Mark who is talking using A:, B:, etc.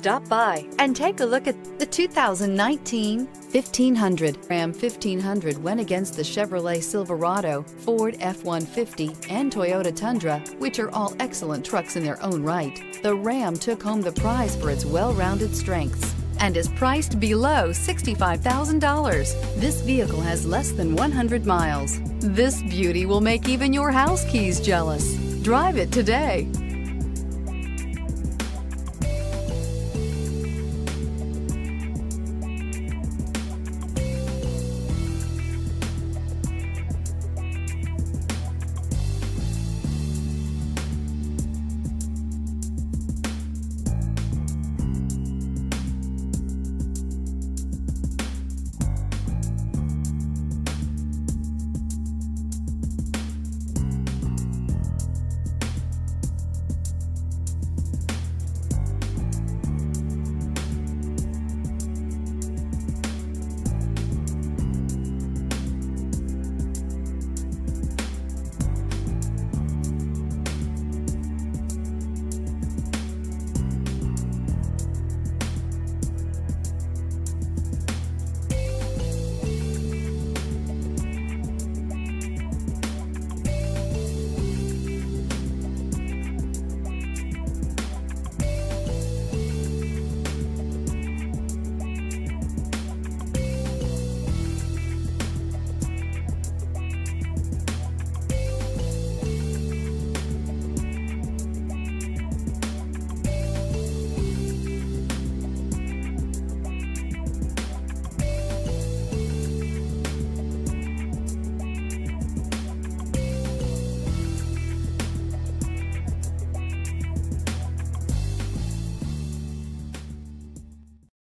A: Stop by and take a look at the 2019 1500. Ram 1500 went against the Chevrolet Silverado, Ford F-150, and Toyota Tundra, which are all excellent trucks in their own right. The Ram took home the prize for its well-rounded strengths and is priced below $65,000. This vehicle has less than 100 miles. This beauty will make even your house keys jealous. Drive it today.